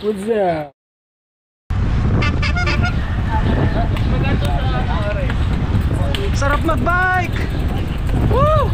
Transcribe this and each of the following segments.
What's that? Sarap magbike! Woo!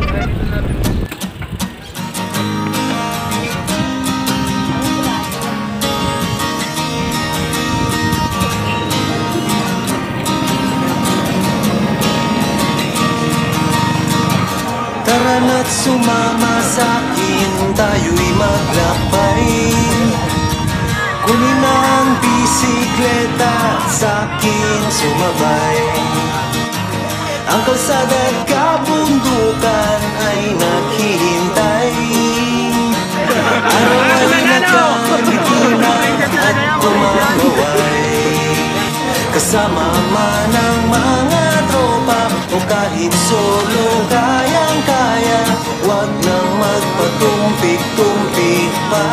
Tara na't sumama sa'kin, tayo'y maglakbay. Kunin ang bisikleta, sa'kin sumabay. Ang kalsada at kabundukan ay naghihintay. Araw ay nagkalikinan at tumawaway. Kasama man ang mga tropa o kahit solo kayang-kaya, huwag nang magpatumpik-tumpik pa.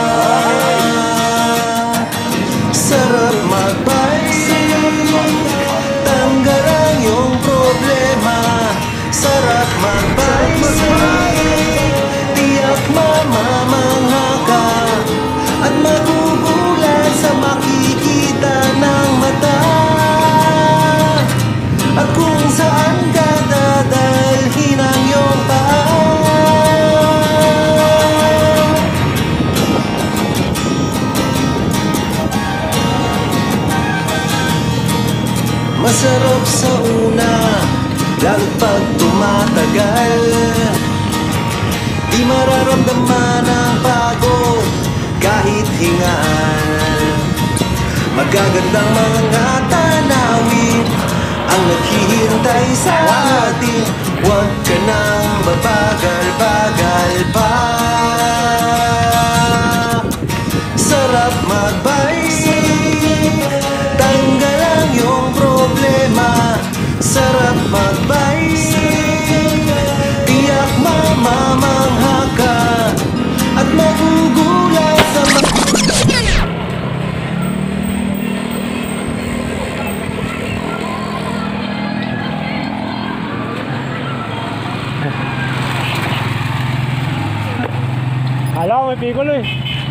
Sarap magbike, tanggal ang iyong problema. Sarap magbike, tiyak mamamangha ka at magugulat sa makikita ng mata. At kung saan ka dadalhin ang iyong paa. Masarap sa una, lalo pag tumatagal. Di mararamdaman ang pagod kahit hingaan. Magagandang mga tanawin ang naghihintay sa atin. Huwag ka nang babagal-bagal pa. Sarap magbike, tanggal ang iyong problema. Sarap magbike, tiyak mamamangha ka at magugulat sa Kala ko may pikol eh.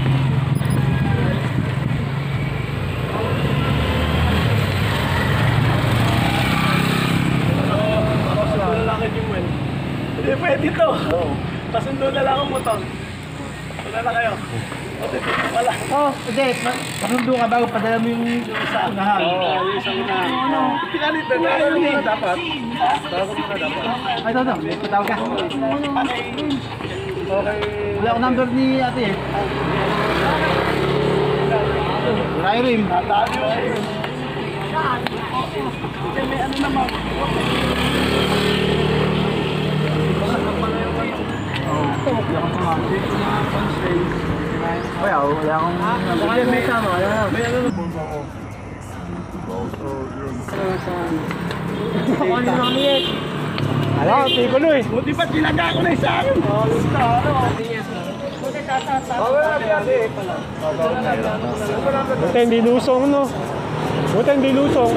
Hindi pwede to. Pasundo na lang ang motor. Wala na kayo. Wala. Oh, hindi. Pasundo ka bago padala mo yung Isa. unahan. Yung isang unahan. Pinalit na tayo yun dapat. Tawag mo na dapat. Ay, ito. May patawag ka. Okay. Wala akong number ni ate eh. Rim. Natali yun. May ano naman. Wala akong number. May tama. May ano naman. Kala ko may pikol eh. Buti pa tinaga ko na isa akin. Buti hindi lusong no. Buti hindi lusong.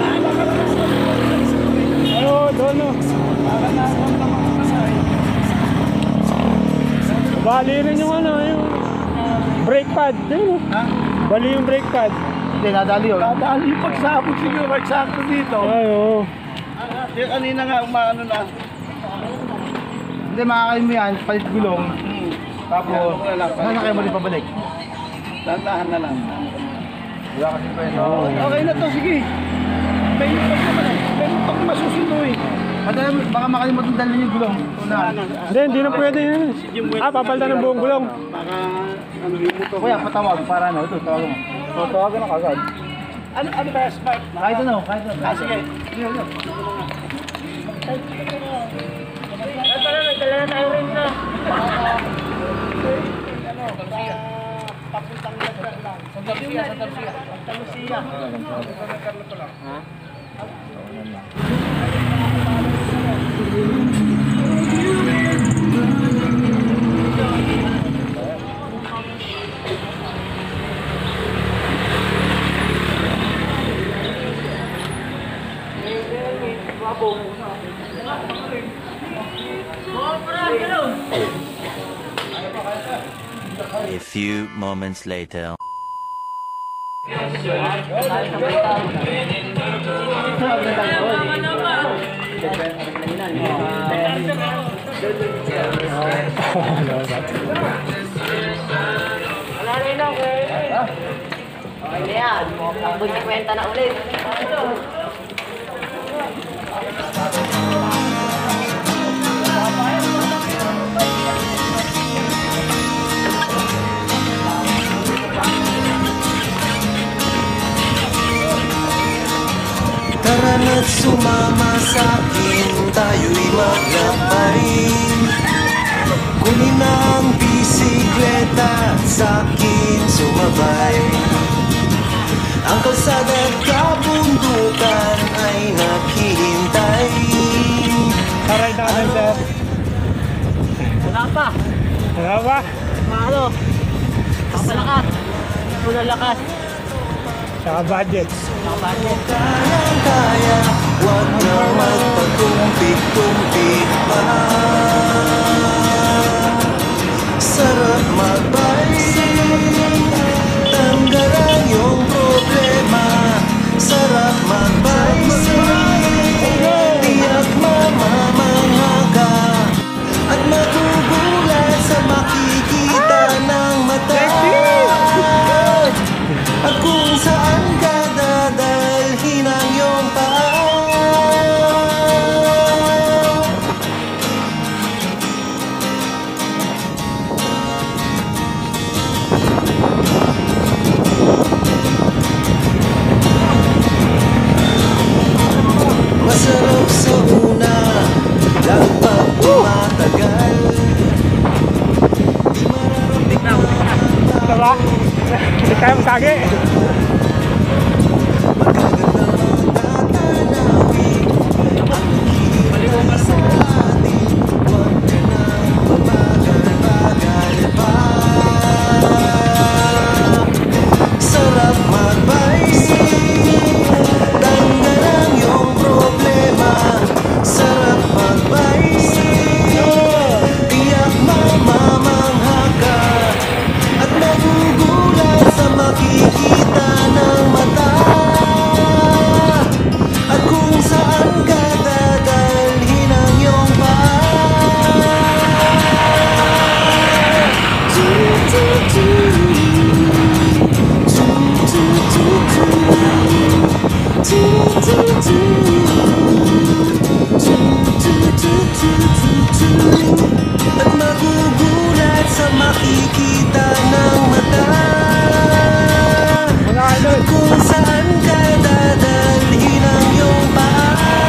Ano, doon no. Bali rin yung ano, yung brake pad. Yun, no? Ha? Bali yung brake pad. Hindi, nadali yun. Dadali yung pagsabog siguro. Eksakto dito. Ay, oo. Yung kanina nga umaano na. Hindi, makakain mo yan. Palit gulong. Tapos, Yan, ano kayo mo rin pabalik? Dandahan na lang. Wala kasi pa yun. Okay na to, sige. May pag naman eh. Meron pang masusundo eh. Madala, baka makalimutan dalhin yung gulong. Unahan. Hindi na pwede yun. Papalitan ng buong gulong. Baka ano yung motor. Kuya, patawag para ano. Ito, tawagan mo. O, tawagan na kagad. Ano ba smart? Kahit ano, kahit ano. Ah, sige. Dala na tayo rin na. Papuntang Lagran lang. Santa Lucia. Santa Lucia. Ha? A few moments later. Wala na yun ako. Okay na yan. Ang bunyi kwenta na ulit. Tara na't sumama sa'kin, tayo'y maglakbay. Kunin ang bisikleta, sa'kin sumabay. Ang kalsada at kabundukan ay naghihintay. Taray natin, sir. Wala pa. Wala ba? Maano? Kapalakas. Unang lakas. Saka budget. Kapagod. Kayang-kaya, huwag na magpatumpik-tumpik pa. Sarap mag-bike, tanggalan yung problema. Sarap mag-bike, tiyak mamamangha ka. At magugulat sa makikita ng mata. At kung saan ka dadalhin ang iyong paa. Masarap sa una, lang pag tumatagal. Di mararamdaman Ito ba? Hindi tayo masagi. Sarap mag-bike, tanggalan yung problema. Sarap mag-bike, tiyak mamamangha ka. At magugulat sa makikita ng mata. At kung saan ka dadalhin ang iyong paa. At magugulat sa makikita ng mata. At kung saan ka dadalhin ang iyong paa.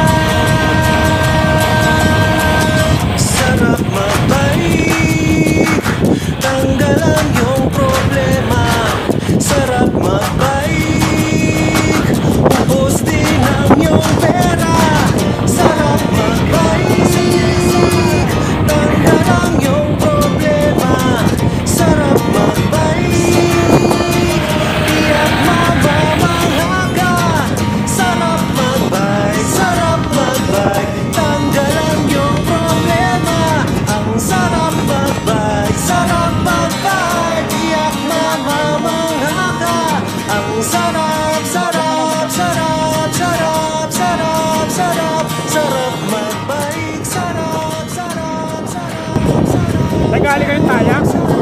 Sarap mag-bike, tanggalan yung problema. Sarap mag-bike, ubos din ang iyong pera. Sarap mag-bike, tanggalan yung problema. Sarap mag-bike, tiyak mamamangha ka. Sarap mag-bike, tanggalan yung problema. Ang sarap mag-bike, tiyak mamamangha ka. Ang sarap, sarap, sarap, sarap, sarap, sarap, sarap mag-bike. Sarap, sarap, sarap, sarap. Nagali kayong tayang?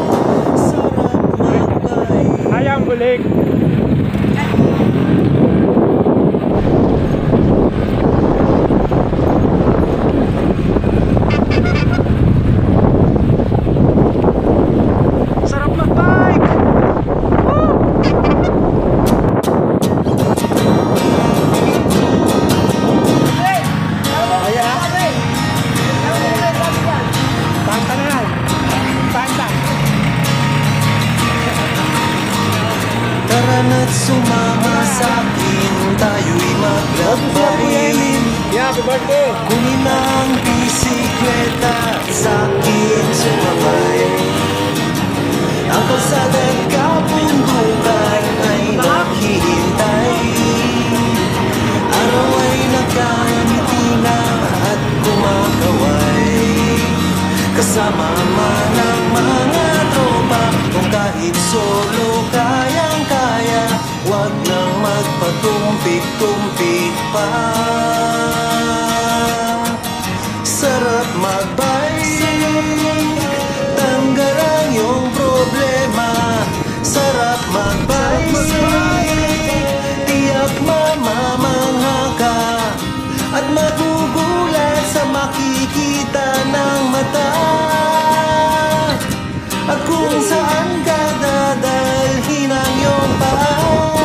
Tayang bulig. Sarap mag-bike! Panta na yan. Panta. Tara na't sumama sa'kin, tayo'y maglakbay. Happy birthday. Kunin ang bisikleta, sa'kin sumabay. Ang kalsada at kabundukan ay naghihintay. Araw ay nagkangiti na at kumakaway. Kasama man ang mga tropa, kung kahit solo kayang-kaya. Huwag tumpik-tumpik pa. Sarap magbike, tanggal ang iyong problema. Sarap magbike, tiyak mamamangha ka at magugulat sa makikita ng mata. At kung saan ka dadalhin ang iyong paa.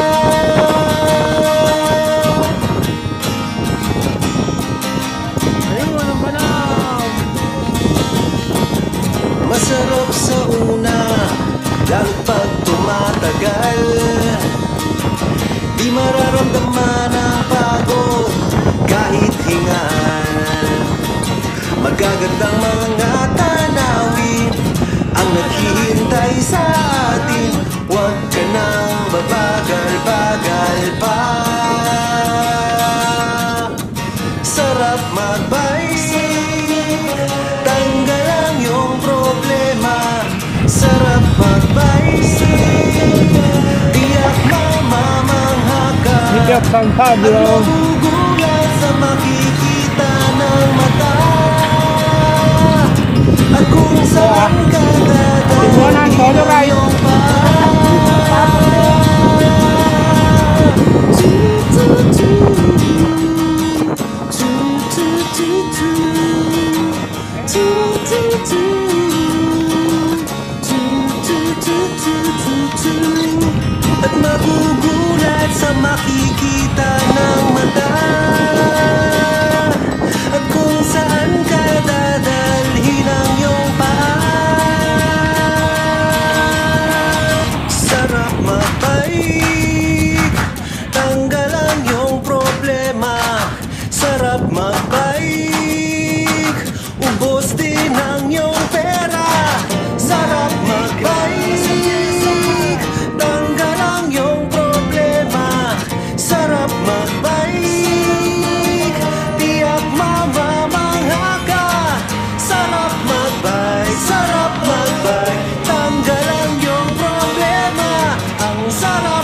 Masarap sa una, lalo pag tumatagal. Di mararamdaman ang pagod kahit hingaan. Magagandang mga tanawin ang naghihintay sa atin. Huwag ka nang babagal-bagal pa. Sarap magbike, tanggal ang iyong problema. Sarap magbike, tiyak mamamangha ka Bigyan San at Pablo. magugulat sa makikita ng mata. At kung saan ka Iwanan, todo kayo. at magugulat sa makikita ng mata. At kung saan ka dadalhin ang iyong paa. Sarap magbike, tanggal ang iyong problema. Sarap magbike, ubos din ang iyong pera. Sarap magbike, tanggal ang iyong problema. Sarap magbike, tiyak mamamangha ka. Sarap magbike, tanggal ang iyong problema. Ang sarap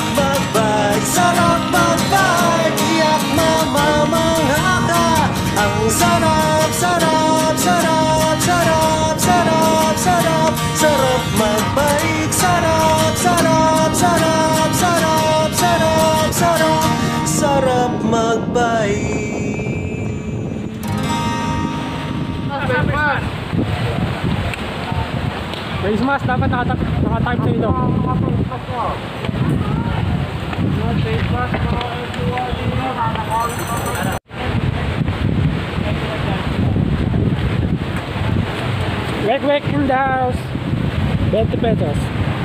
magbike, tiyak mamamangha ka. Ang sarap, sarap, sarap, sarap, sarap, sarap, sarap magbike. Sarap, sarap, sarap, sarap, sarap, sarap, sarap magbike. Face mask, dapat nakatype sa ito. Wek in the house. 20 pesos.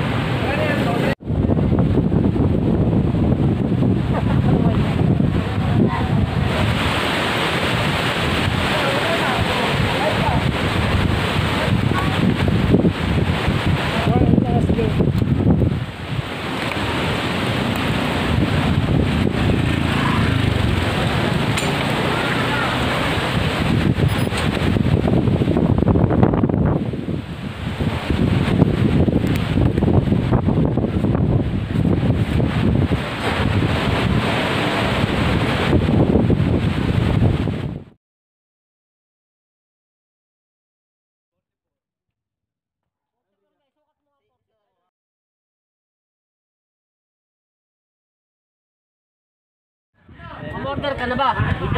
Order ka na ba?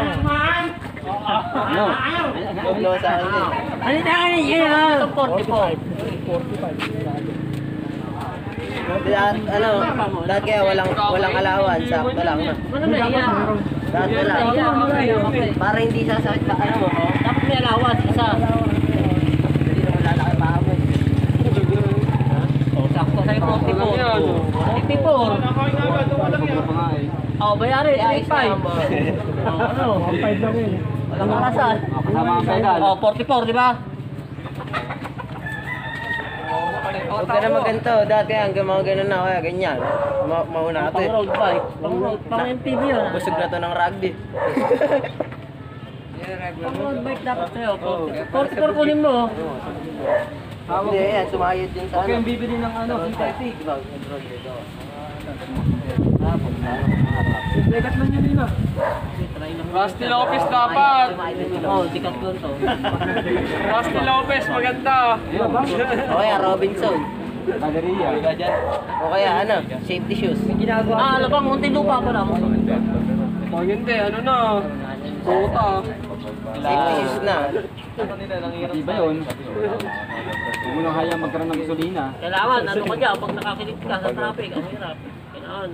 Ano? Doblo sa akin din. Ano na yun? 44. Ano, dahil kaya walang alawan, sakto lang na. Ano na yan? Sakto lang. Para hindi sasakit pa, ano mo, Dapat may alawas, isa. hindi naman lalaki pa mo. Sakto sa'yo 44. 44. Oh, bayari, 35. Ano? 5 lang yun. Walang kalasan. Oh, 44, di ba? Huwag ka na maganto, dahil kaya hanggang mga ganun na, kaya ganyan. Mauna ka to Pang road bike. Pang MTV yun. Busog na to ng rugby. Pang road bike dapat sa'yo. 44 kunin mo. Hindi, yan, sumayod din sa ano. bibili ng ano, synthetic. Dekat man yun nila. Rusty Lopez dapat. Oh, tikat ko to. Rusty Lopez, maganda. O kaya Robinson. O kaya ano, safety shoes. Ah, labang munting lupa ko lang. Pag hindi, ano na. Kota. Safety shoes na. Iba yun. Huwag mo nang hayang magkaroon ng gasolina. Kailangan, ano ka dyan, pag nakakilit ka sa traffic, ang hirap. Kailangan.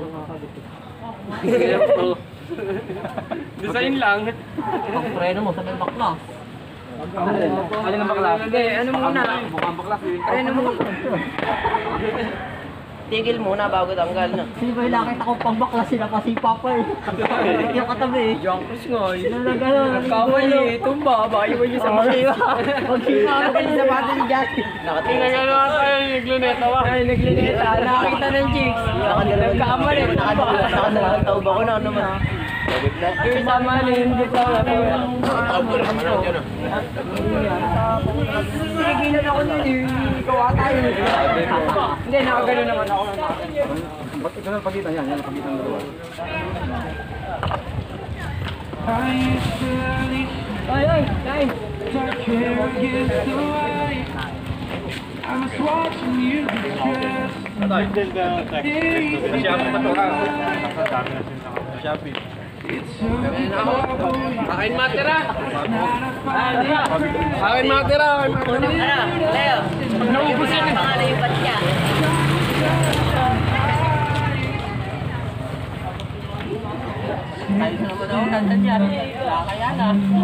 Design lang. Pag preno mo, sabay bakla. Alin ang bakla? Hindi, ano muna. Mukhang bakla. Ano mo? Tigil muna bago tanggal na. Sino ba yung nakita ko pag bakla sila kasi papa eh. Yung katabi eh. Junkers nga eh. Kamali, tumba. Baka iwan niyo sa mga. Pag-sima ka din sa bata ni Jackie. Nakatingin Tingnan nga tayo, nagluneta ba? Ay, nagluneta. Nakakita ng chicks. Nagkamali. Nakadalawang taob ako na naman. Yung sama na hindi pa. Nagigilan ako nun eh. Kawa tayo. Hindi, nakagano naman ako. Ba't ito na pagitan yan? Yan ang pagitan ng dalawa. Ay, ay, ay. Akin matira. Akin matira. Ano, Leo? Naubos yun. Pangalan yung bat niya. Ayos naman ako, nandun yan. Kaya na.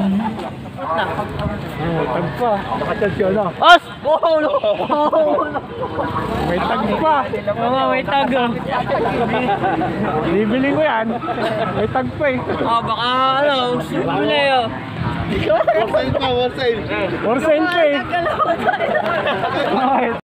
Tag pa. Nakachat siya na. Os! Oh, no! May tag pa. Oo, may tag. Bibili ko yan. May tag pa eh. Ah, baka ano, super Leo. For sale pa eh.